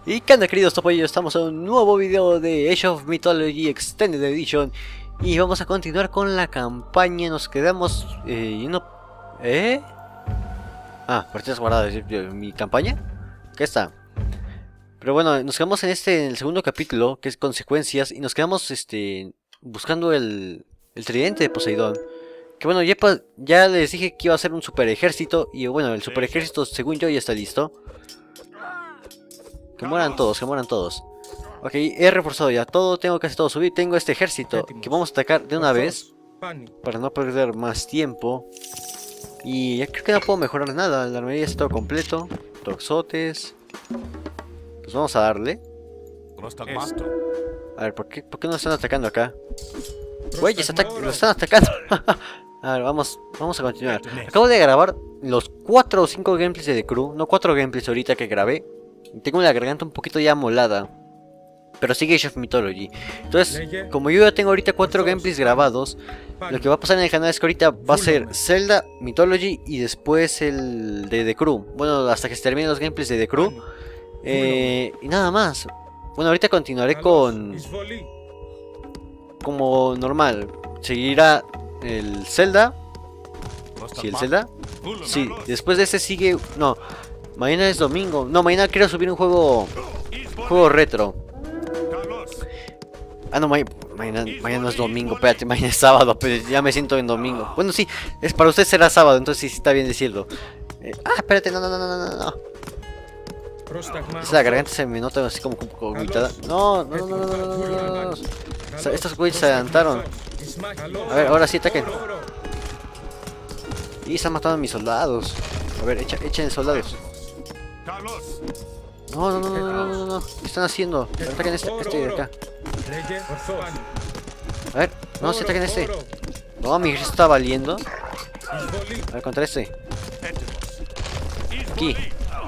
Y qué onda, queridos topollos, estamos en un nuevo video de Age of Mythology Extended Edition. Y vamos a continuar con la campaña. Nos quedamos partidas guardadas. ¿Mi campaña? ¿Qué está? Pero bueno, nos quedamos en el segundo capítulo, que es consecuencias. Y nos quedamos buscando el tridente de Poseidón. Que bueno, ya les dije que iba a ser un super ejército. Y bueno, el super ejército, según yo, ya está listo. Que mueran todos, que mueran todos. Ok, he reforzado ya todo, tengo casi todo subir. Tengo este ejército que vamos a atacar de una vez, para no perder más tiempo. Y ya creo que no puedo mejorar nada. La armería está todo completo. Toxotes. Pues vamos a darle. A ver, ¿por qué nos están atacando acá? Güeyes, nos están atacando. A ver, vamos a continuar. Acabo de grabar los 4 o 5 gameplays de The Crew. No, 4 gameplays ahorita que grabé. Tengo la garganta un poquito ya molada, pero sigue Age of Mythology. Entonces, como yo ya tengo ahorita 4 gameplays grabados, lo que va a pasar en el canal es que ahorita va a ser Zelda, Mythology y después el de The Crew. Bueno, hasta que se terminen los gameplays de The Crew. Y nada más. Bueno, ahorita continuaré como normal. Seguirá el Zelda. Sí, el Zelda. Sí, después de ese sigue... No, mañana es domingo. No, mañana quiero subir un juego retro. Ah, no, mañana no es domingo, espérate, mañana es sábado, pero ya me siento en domingo. Bueno, sí, para usted será sábado, entonces sí está bien decirlo. Espérate, no. Esa garganta se me nota así como un poco agitada. No. Estos güeyes se adelantaron. A ver, ahora sí ataquen. Y están matando a mis soldados. A ver, echen soldados. No. ¿Qué están haciendo? Ataquen este de acá. A ver, no, se ataquen este. No, mi ejército está valiendo. A ver, contra este. Aquí.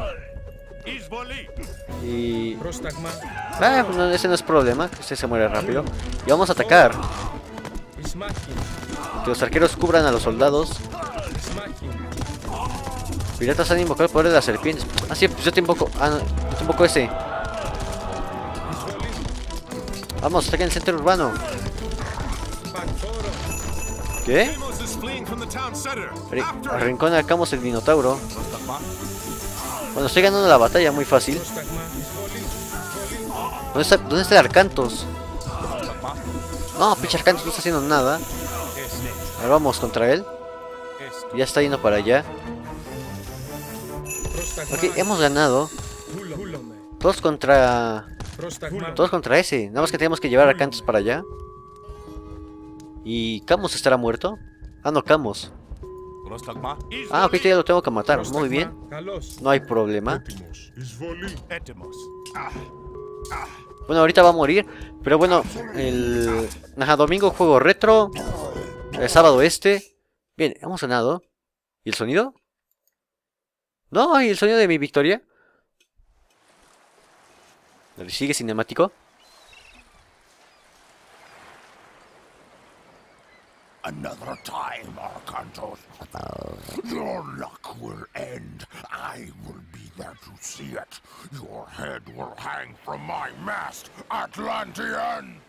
Y... no, ese no es problema. Este se muere rápido. Y vamos a atacar. Que los arqueros cubran a los soldados. Piratas han invocado el poder de las serpientes. Ah, sí, pues yo te invoco. Ah, no, yo te invoco ese. Vamos, ataquen el centro urbano. ¿Qué? Arrincona a Camos el Minotauro. Bueno, estoy ganando la batalla muy fácil. ¿Dónde está el Arcantos? No, pinche Arcantos no está haciendo nada. A ver, vamos contra él. Ya está yendo para allá. Ok, hemos ganado. Todos contra ese. Nada más que tenemos que llevar a Arcantos para allá. ¿Y Camos estará muerto? Ah, no, Camos. Ah, ok, ya lo tengo que matar. Muy bien. No hay problema. Bueno, ahorita va a morir. Pero bueno, domingo juego retro. El sábado Bien, hemos ganado. ¿Y el sonido? No, ¿y el sonido de mi victoria? ¿Sigue cinemático? Another time, Arcantos. Your luck will end. I will be there to see it. Your head will hang from my mast, Atlantean.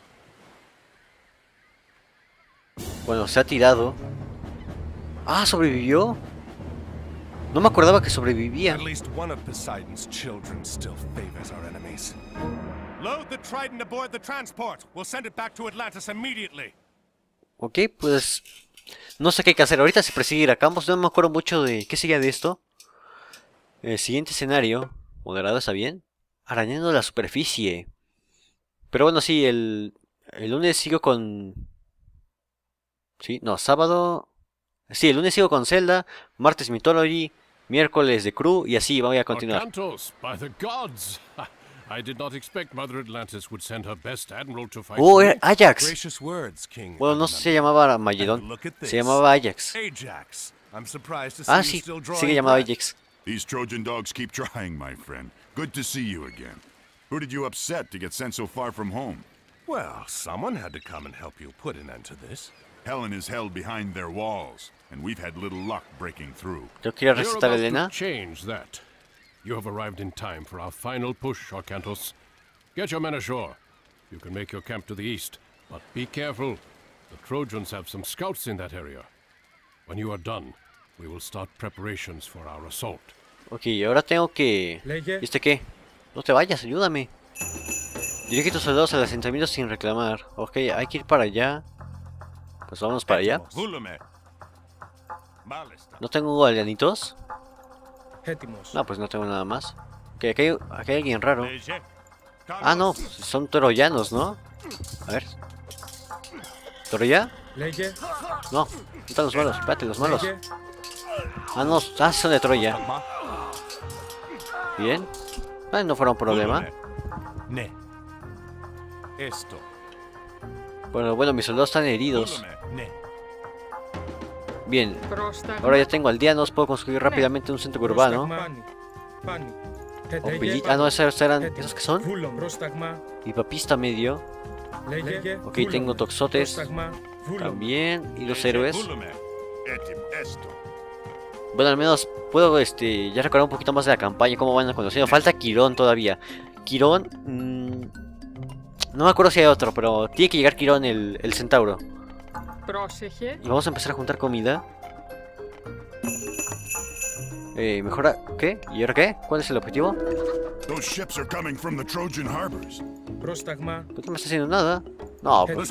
Bueno, se ha tirado. Ah, sobrevivió. No me acordaba que sobrevivía. At least one of Poseidon's children still favors our enemies. Load the Trident aboard the transport. We'll send it back to Atlantis immediately. Ok, pues no sé qué hay que hacer. Ahorita se persigue ir a Campos. No me acuerdo mucho de qué sigue de esto. El siguiente escenario. Moderado, ¿está bien? Arañando la superficie. Pero bueno, sí, el lunes sigo con... Sí, no, sábado... Sí, el lunes sigo con Zelda. Martes Mythology. Miércoles The Crew. Y así voy a continuar. Arcantos, by the gods! I did not expect Mother Atlantis would send her best admiral to fight. Oh, era Ajax. Gracious words, King. Bueno, no sé si se llamaba Magedón. Se llamaba Ajax. Ajax. I'm surprised to see Ah, you sí, still drawing sigue llamado breath. Ajax. These Trojan dogs keep trying, my friend. Good to see you again. Who did you upset to get sent so far from home? Well, someone had to come and help you put an end to this. Helen is held behind their walls, and we've had little luck breaking through. Yo quería You're recetar a about Elena. to change that. You have arrived in time for our final push, Arcantos. Get your men ashore. You can make your camp to the east, but be careful. The Trojans have some scouts in that area. When you are done, we will start preparations for our assault. Ok, ahora tengo que... ¿Viste qué? No te vayas, ayúdame. Dirige tus soldados al asentamiento sin reclamar. Ok, hay que ir para allá. Pues vamos para allá. ¿No tengo alianitos? No, pues no tengo nada más. Ok, aquí hay alguien raro. Ah, no, son troyanos, ¿no? A ver. ¿Troya? No, ¿dónde están los malos? Espérate, los malos. Ah, no, son de Troya. Bien. No fuera un problema. Bueno, mis soldados están heridos. Bien. Ahora ya tengo aldeanos, puedo construir rápidamente un centro urbano. Ah, no, esos eran... ¿Esos qué son? Y papista medio. Ok, tengo toxotes también. Y los héroes. Bueno, al menos puedo ya recordar un poquito más de la campaña, cómo van conociendo. Falta Quirón todavía. Quirón... no me acuerdo si hay otro, pero tiene que llegar Quirón, el centauro. Y vamos a empezar a juntar comida. Mejora... ¿Qué? ¿Y ahora qué? ¿Cuál es el objetivo? Those ships are coming from the Trojan harbors. ¿Por qué no me está haciendo nada? No, pues...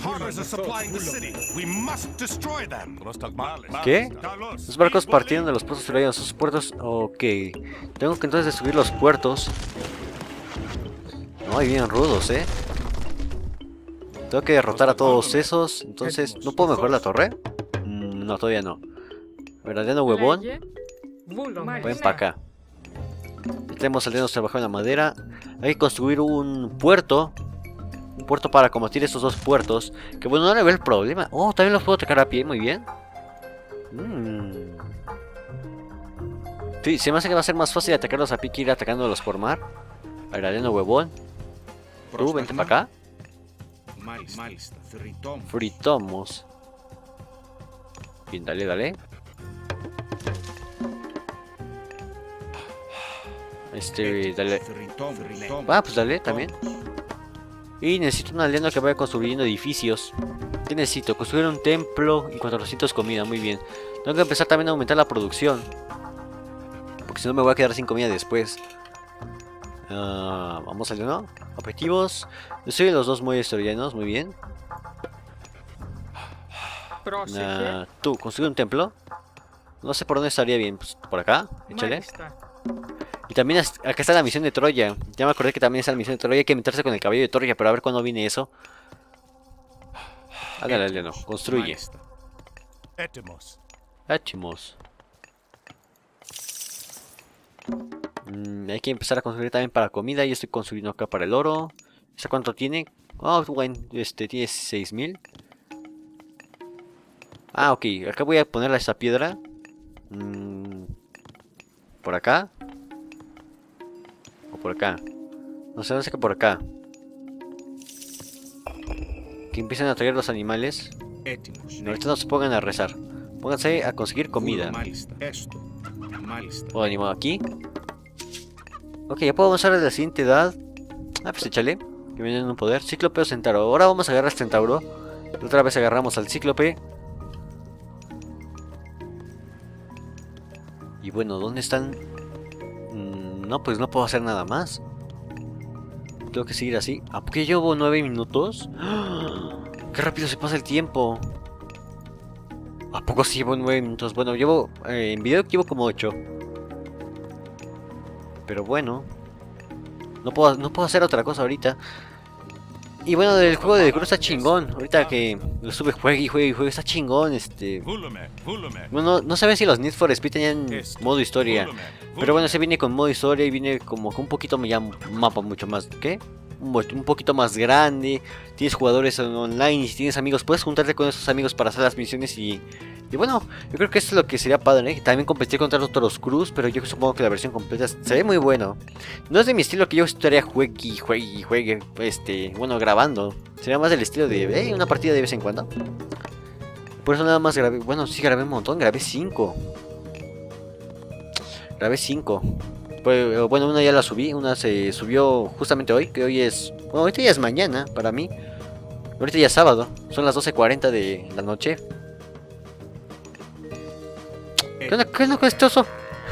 ¿Qué? Los barcos partieron de los puertos troyanos. Sus puertos... Ok. Tengo que entonces destruir los puertos. No, hay bien rudos, Tengo que derrotar a todos esos. Entonces, ¿no puedo mejorar la torre? No, todavía no. Verdadero huevón. Ven para acá. Ya tenemos aldeanos trabajando en la madera. Hay que construir un puerto. Un puerto para combatir estos dos puertos. Que bueno, no le veo el problema. Oh, también los puedo atacar a pie, muy bien. Sí, se me hace que va a ser más fácil atacarlos a pie que ir atacándolos por mar. A ver, aldeano huevón. Tú, vente para acá. Fritomos. Bien, dale. Dale. Ah, pues dale, también. Y necesito un aldeano que vaya construyendo edificios. ¿Qué necesito? Construir un templo y 400 comida, muy bien. Tengo que empezar también a aumentar la producción. Porque si no me voy a quedar sin comida después. Vamos aldeano. Objetivos. Destruye los dos muelles troyanos, muy bien. Tú, construye un templo. No sé por dónde estaría bien. Pues por acá, échale. Y también acá está la misión de Troya. Ya me acordé que también está la misión de Troya. Hay que meterse con el cabello de Troya, pero a ver cuándo viene eso. Ándale, aldeano, construye. Étimos. Hay que empezar a construir también para comida. Yo estoy construyendo acá para el oro. ¿Esa cuánto tiene? Oh, bueno, tiene 6000. Ah, ok. Acá voy a ponerle esta piedra. Por acá. O por acá. No sé, no sé que por acá. Que empiecen a traer los animales. No, ahorita no se pongan a rezar. Pónganse a conseguir comida. O animado aquí. Ok, ya puedo avanzar a la siguiente edad. Ah, pues échale. Que viene en un poder. Cíclope o centauro. Ahora vamos a agarrar al centauro. Otra vez agarramos al cíclope. Y bueno, ¿dónde están? No, pues no puedo hacer nada más. Tengo que seguir así. ¿A qué llevo 9 minutos? ¡Ah! ¡Qué rápido se pasa el tiempo! ¿A poco sí llevo 9 minutos? Bueno, llevo... en video llevo como 8. Pero bueno. No puedo hacer otra cosa ahorita. Y bueno, el juego de Cruz está chingón. Ahorita que lo sube, juegue, está chingón. Bueno, no saben si los Need for Speed tenían modo historia. Pero bueno, ese viene con modo historia y viene como con un poquito ya un mapa mucho más. ¿Qué? Un poquito más grande. Tienes jugadores online y si tienes amigos, puedes juntarte con esos amigos para hacer las misiones y bueno, yo creo que esto es lo que sería padre, También competir contra los otros Cruz, pero yo supongo que la versión completa se ve muy bueno. No es de mi estilo que yo estaría juegue, bueno, grabando. Sería más del estilo de, una partida de vez en cuando. Por eso nada más grabé, bueno, sí grabé un montón, grabé 5. Pues, bueno, una ya la subí, una se subió justamente hoy, que hoy es... Bueno, ahorita ya es mañana para mí. Ahorita ya es sábado, son las 12:40 de la noche. ¿Qué onda con este oso?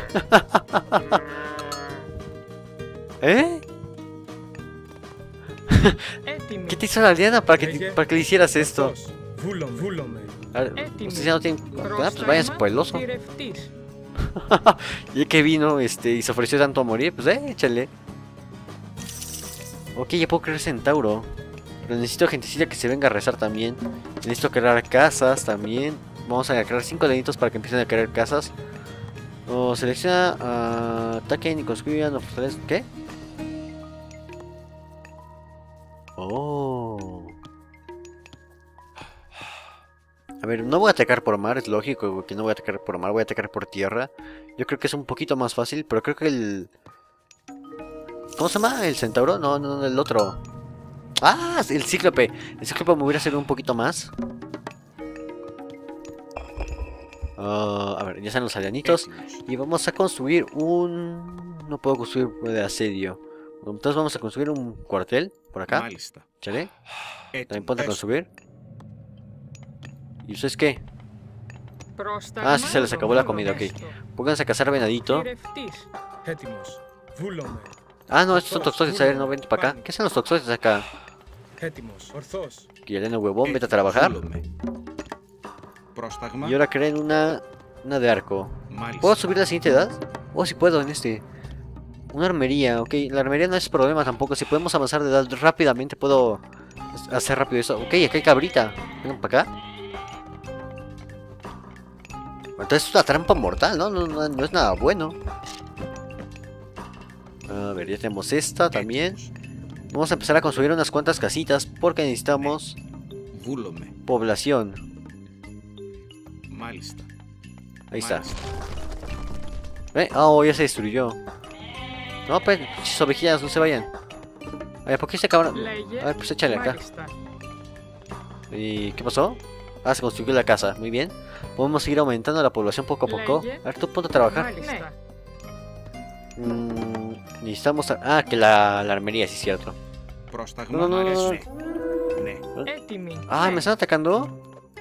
¿Eh? ¿Qué te hizo la aldeana para que le hicieras esto? A ver, ustedes ya no tienen... Ah, pues váyanse por el oso. Y que vino y se ofreció tanto a morir, pues échale. Ok, ya puedo crear centauro. Pero necesito gentecita que se venga a rezar también. Necesito crear casas también. Vamos a crear 5 deditos para que empiecen a crear casas. O selecciona, ataquen y construyan o fortalezcan. ¿Qué? Oh. A ver, no voy a atacar por mar, es lógico que no voy a atacar por mar, voy a atacar por tierra. Yo creo que es un poquito más fácil, pero creo que el... ¿Cómo se llama? ¿El centauro? No, no, el otro. ¡Ah! El cíclope. El cíclope me hubiera servido un poquito más. A ver, ya están los aldeanitos. Y vamos a construir un... No puedo construir de asedio. Entonces vamos a construir un cuartel por acá. ¿Chale? También ponte a construir. ¿Y ustedes qué? Ah, sí, se les acabó la comida, ok. Pónganse a cazar venadito. Ah, no, estos son toxotes, a ver, no, vente para acá. ¿Qué hacen los toxotes acá? Quieren el huevón, vete a trabajar. Y ahora creen una de arco. ¿Puedo subir la siguiente edad? Oh, sí puedo en este. Una armería, ok. La armería no es problema tampoco. Si podemos avanzar de edad rápidamente, puedo hacer rápido eso. Ok, acá hay cabrita. Vengan para acá. Entonces es una trampa mortal, ¿no? No es nada bueno. A ver, ya tenemos esta también. Vamos a empezar a construir unas cuantas casitas porque necesitamos población. Ahí está. Oh, ya se destruyó. No, pues, sus ovejillas, no se vayan. A ver, ¿por qué este cabrón? A ver, pues échale acá. ¿Y qué pasó? Ah, se construyó la casa, muy bien. Podemos seguir aumentando la población poco a poco. A ver, tú ponte a trabajar. Necesitamos... Ah, que la armería, sí es cierto. No. Ah, ¿me están atacando?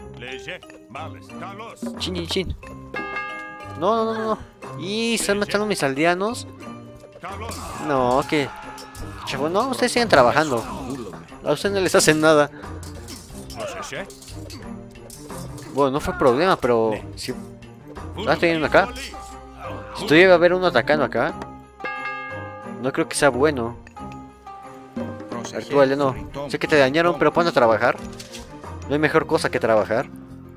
Chin. No. Y están matando a mis aldeanos. No, que... Chavo, no, ustedes siguen trabajando. A ustedes no les hacen nada. Bueno, no fue problema, pero... Si... Ah, estoy viendo acá. Si todavía va a haber uno atacando acá, no creo que sea bueno. A ver, tú, aldeano. Sé que te dañaron, pero ponte a trabajar. No hay mejor cosa que trabajar.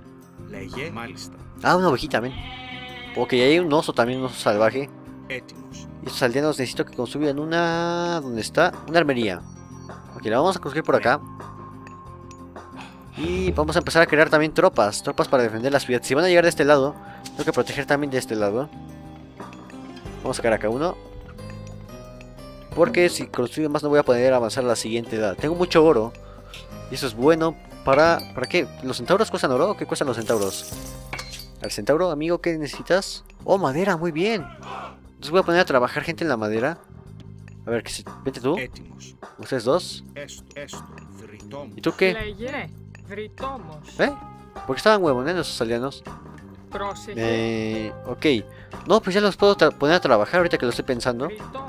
Ah, una ovejita, ven. Ok, hay un oso también, un oso salvaje. Y estos aldeanos necesito que construyan una... ¿Dónde está? Una armería. Ok, la vamos a construir por acá. Y vamos a empezar a crear también tropas. Tropas para defender la ciudad. Si van a llegar de este lado, tengo que proteger también de este lado. Vamos a sacar acá uno. Porque si construyo más no voy a poder avanzar a la siguiente edad. Tengo mucho oro. Y eso es bueno para... ¿Para qué? ¿Los centauros cuestan oro o qué cuestan los centauros? Al centauro, amigo, ¿qué necesitas? Oh, madera, muy bien. Entonces voy a poner a trabajar gente en la madera. A ver, vente tú. Ustedes dos. ¿Y tú qué? ¿Por qué estaban huevoneando esos aldeanos? Ok. No, pues ya los puedo poner a trabajar ahorita que lo estoy pensando.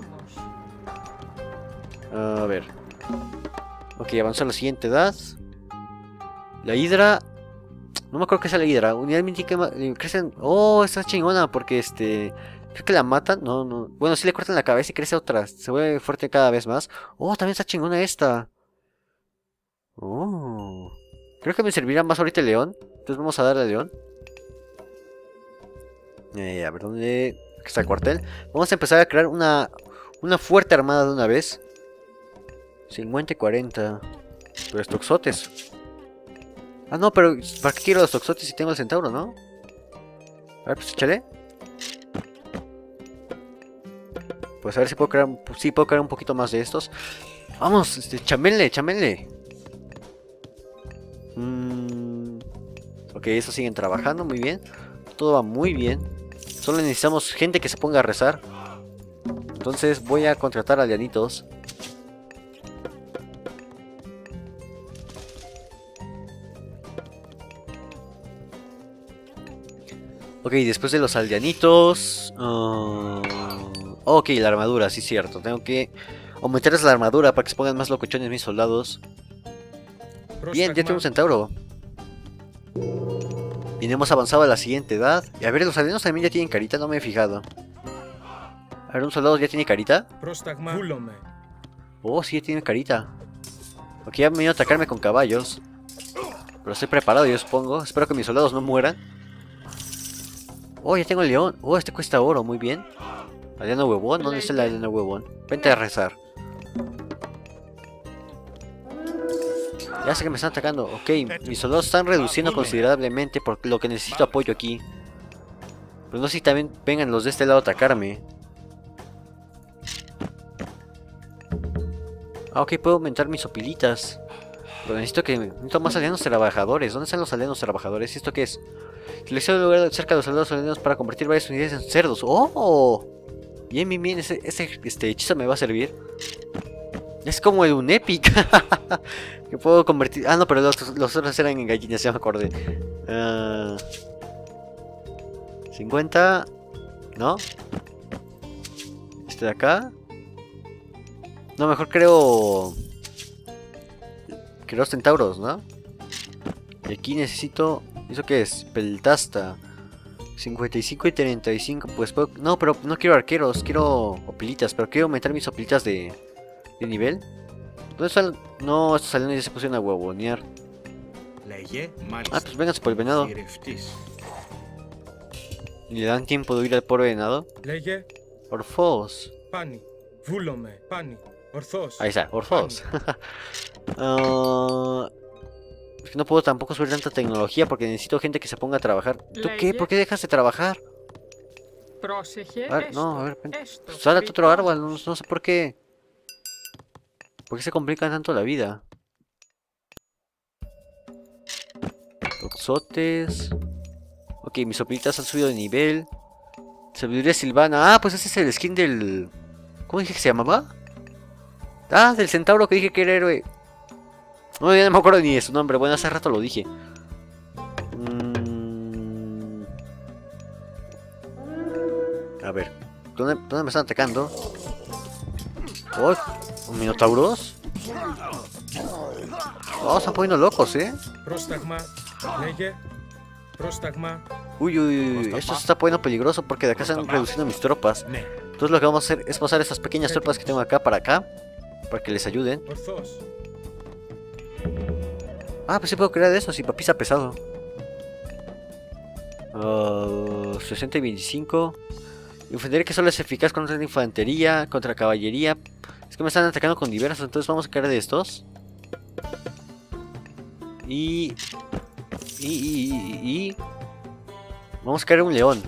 A ver. Ok, avanzó a la siguiente edad. La hidra. No me acuerdo que sea la hidra. Unidad mítica crecen. Oh, está chingona porque creo que la matan. No. Bueno, si le cortan la cabeza y crece otra. Se vuelve fuerte cada vez más. Oh, también está chingona esta. Oh. Creo que me servirá más ahorita el león. Entonces vamos a darle al león. A ver, ¿dónde está el cuartel? Vamos a empezar a crear una fuerte armada de una vez. 50 y 40. Pero es toxotes. Ah, no, pero ¿para qué quiero los toxotes si tengo el centauro, no? A ver, pues échale. Pues a ver si puedo crear... Sí, puedo crear un poquito más de estos. Vamos, chámenle. Ok, estos siguen trabajando muy bien. Todo va muy bien. Solo necesitamos gente que se ponga a rezar. Entonces voy a contratar aldeanitos. Ok, después de los aldeanitos... ok, la armadura, sí es cierto. Tengo que aumentarles la armadura para que se pongan más locochones mis soldados. Bien, ya tengo un centauro. Y hemos avanzado a la siguiente edad. Y a ver, los aldeanos también ya tienen carita, no me he fijado. A ver, ¿un soldado ya tiene carita? Oh, sí, ya tiene carita. Ok, ya me venido a atacarme con caballos. Pero estoy preparado, yo supongo. Espero que mis soldados no mueran. Oh, ya tengo el león. Oh, este cuesta oro, muy bien. Aldeano huevón, ¿dónde está el aldeano huevón? Vente a rezar. Ya sé que me están atacando. Ok, mis soldados están reduciendo considerablemente por lo que necesito apoyo aquí. Pero no sé si también vengan los de este lado a atacarme. Ah, ok, puedo aumentar mis opilitas. Pero necesito más aldeanos trabajadores. ¿Dónde están los aldeanos trabajadores? ¿Y esto qué es? Selecciona un lugar cerca de los soldados aldeanos para convertir varias unidades en cerdos. ¡Oh! Bien, bien, bien. Este hechizo me va a servir. Es como un epic. Que puedo convertir... Ah, no, pero los otros eran en gallinas, ya me acordé. 50. ¿No? Este de acá. No, mejor creo centauros, ¿no? Y aquí necesito... ¿Eso qué es? Peltasta. 55 y 35. Pues puedo... No, pero no quiero arqueros. Quiero opilitas. Pero quiero aumentar mis opilitas de nivel. ¿Dónde están? No, estos aldeanos ya se pusieron a huevonear. Ah, pues vénganse por el venado. ¿Y le dan tiempo de huir al pobre venado? Orfos. Ahí está, Orfos. Es que no puedo tampoco subir tanta tecnología porque necesito gente que se ponga a trabajar. ¿Tú qué? ¿Por qué dejas de trabajar? A ver, no, a ver, sale otro árbol, no sé por qué. ¿Por qué se complica tanto la vida? Toxotes. Ok, mis sopitas han subido de nivel. Sabiduría Silvana. Ah, pues ese es el skin del... ¿Cómo dije que se llamaba? Ah, del centauro que dije que era héroe. No, ya no me acuerdo ni de su nombre. Bueno, hace rato lo dije. A ver. ¿Dónde me están atacando? Oh, ¿un minotauros? Oh, se están poniendo locos, Uy, esto se está poniendo peligroso porque de acá están reduciendo mis tropas. Entonces lo que vamos a hacer es pasar estas pequeñas tropas que tengo acá, para que les ayuden. Ah, pues sí puedo crear eso, si papi está pesado. 60 y 25. Infantería que solo es eficaz contra la infantería, contra caballería. Es que me están atacando con diversos, entonces vamos a crear de estos. Y vamos a crear un león.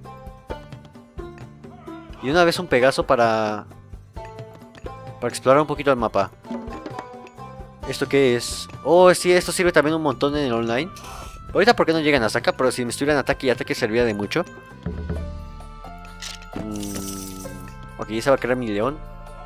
Y una vez un Pegaso para explorar un poquito el mapa. ¿Esto qué es? Oh, sí, esto sirve también un montón en el online. Ahorita porque no llegan hasta acá, pero si me estuvieran ataque y ataque serviría de mucho. Ok, ya se va a crear mi león.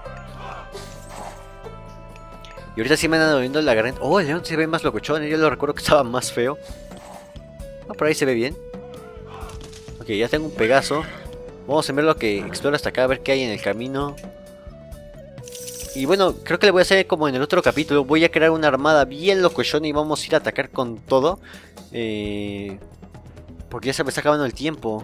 Y ahorita sí me han viendo la garganta. Oh, el león se ve más locochón. Yo lo recuerdo que estaba más feo. Ah, por ahí se ve bien. Ok, ya tengo un Pegaso. Vamos a ver lo que explora hasta acá, a ver qué hay en el camino. Y bueno, creo que le voy a hacer como en el otro capítulo. Voy a crear una armada bien locochona y vamos a ir a atacar con todo. Porque ya se me está acabando el tiempo.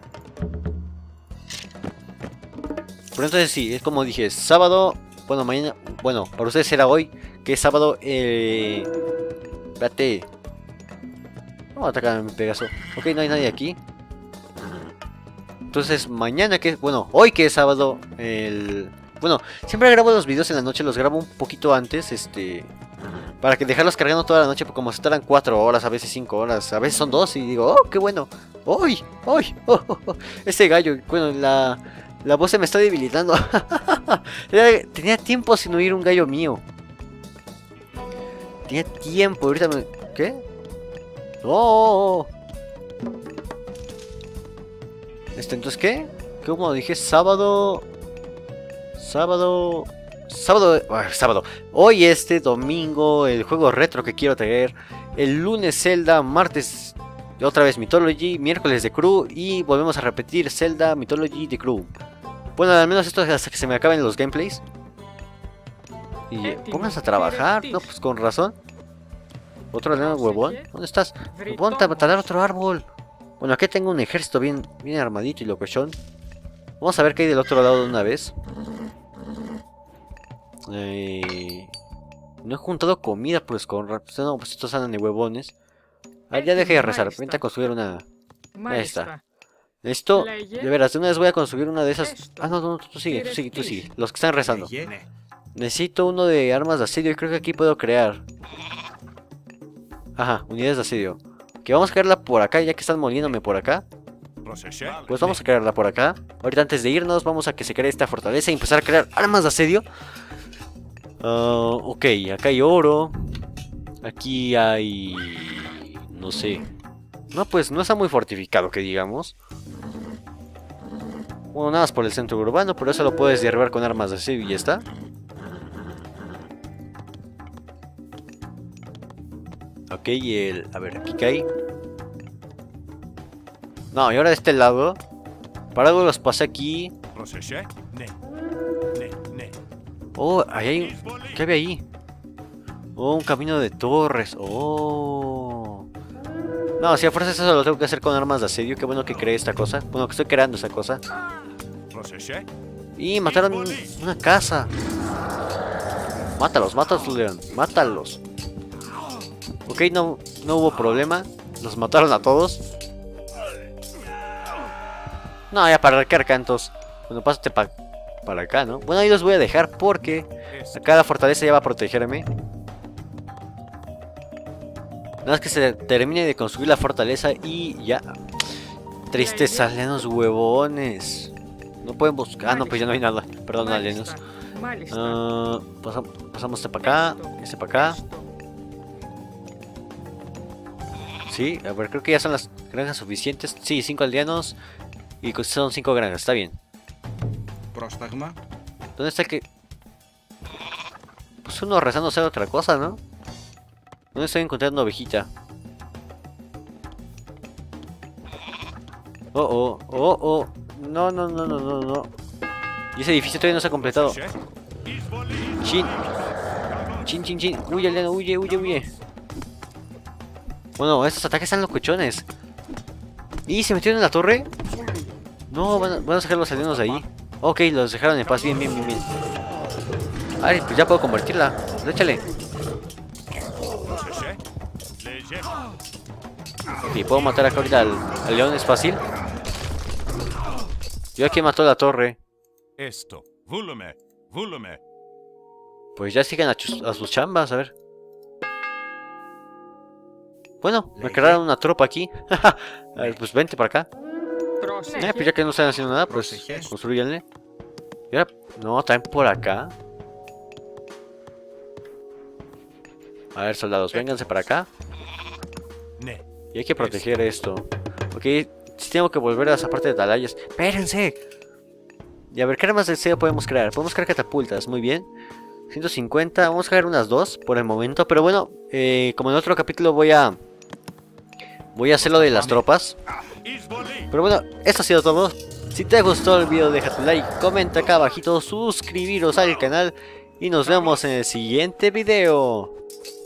Pero entonces sí, es como dije, sábado. Bueno, mañana. Bueno, para ustedes será hoy, que es sábado. Espérate. Vamos a atacar a mi Pegaso. Ok, no hay nadie aquí. Entonces mañana que es... Bueno, hoy que es sábado. Bueno, siempre grabo los videos en la noche. Los grabo un poquito antes. Para que dejarlos cargando toda la noche. Porque como se tardan 4 horas, a veces 5 horas. A veces son 2 y digo, oh, qué bueno. ¡Uy! ¡Uy! Oh, oh, oh. Este gallo, bueno, la voz se me está debilitando. Tenía tiempo sin oír un gallo mío. Tenía tiempo, ahorita me... ¿Qué? ¡Oh! Entonces, ¿qué? Como dije, sábado... Sábado. Sábado. Hoy domingo el juego retro que quiero traer. El lunes Zelda, martes otra vez Mythology, miércoles The Crew y volvemos a repetir Zelda, Mythology, The Crew. Bueno, al menos esto es hasta que se me acaben los gameplays. Y pónganse a trabajar, no, pues con razón. Otro huevón, ¿dónde estás? Ponte a talar otro árbol. Bueno, aquí tengo un ejército bien armadito y locochón. Vamos a ver qué hay del otro lado de una vez. No he juntado comida, pues con razón. No, pues estos andan de huevones. Ah, ya dejé de rezar. Vente a construir una. Ahí está. Esto, de veras, de una vez voy a construir una de esas. Ah, no, tú sigue. Los que están rezando. Necesito uno de armas de asedio y creo que aquí puedo crear. Ajá, unidades de asedio. Que vamos a crearla por acá, ya que están moliéndome por acá. Pues vamos a crearla por acá. Ahorita antes de irnos, vamos a que se cree esta fortaleza y empezar a crear armas de asedio. Ok, acá hay oro. Aquí hay... no sé. No, pues no está muy fortificado, que digamos. Bueno, nada más por el centro urbano, pero eso lo puedes derribar con armas de asedio y ya está. Ok, a ver, aquí cae. No, y ahora de este lado. Para algo los pasé aquí. Oh, ahí hay... ¿qué había ahí? Oh, un camino de torres. Oh. No, si a fuerzas eso lo tengo que hacer con armas de asedio. Qué bueno que creé esta cosa. Bueno, que estoy creando esa cosa. Y mataron una casa. Mátalos, León. Mátalos. Ok, no hubo problema. Los mataron a todos. No, ya para arcar cantos. Bueno, pásate para acá, ¿no? Bueno, ahí los voy a dejar porque acá la fortaleza ya va a protegerme. Nada más que se termine de construir la fortaleza y ya. Tristes alienos huevones. No pueden buscar. Ah, no, pues ya no hay nada. Perdón, alienos. Pasamos este para acá. Este para acá. Sí, a ver, creo que ya son las granjas suficientes. Sí, 5 aldeanos. Y son 5 granjas, está bien. ¿Dónde está que...? Pues uno rezando hacer otra cosa, ¿no? ¿Dónde estoy encontrando ovejita? Oh. No. Y ese edificio todavía no se ha completado. Chin. Huye, aldeano, huye. Bueno, estos ataques están locochones. ¿Y se metieron en la torre? No, van a sacar los aldeanos de ahí. Ok, los dejaron en paz, bien. Ay, pues ya puedo convertirla. Échale. Ok, puedo matar acá ahorita al león, es fácil. Yo aquí mató la torre. Pues ya sigan a sus chambas, a ver. Bueno, me crearon una tropa aquí. A ver, pues vente para acá. Pues ya que no están haciendo nada, pues construyanle. Y ahora, no, también por acá. A ver, soldados, vénganse para acá. Y hay que proteger esto. Ok, si tengo que volver a esa parte de atalayas. ¡Espérense! Y a ver, ¿qué armas de deseo podemos crear? Podemos crear catapultas, muy bien. 150, vamos a crear unas 2 por el momento. Pero bueno, como en otro capítulo voy a hacer lo de las tropas. Pero bueno, esto ha sido todo. Si te gustó el video, deja tu like, comenta acá abajito, suscribiros al canal y nos vemos en el siguiente video.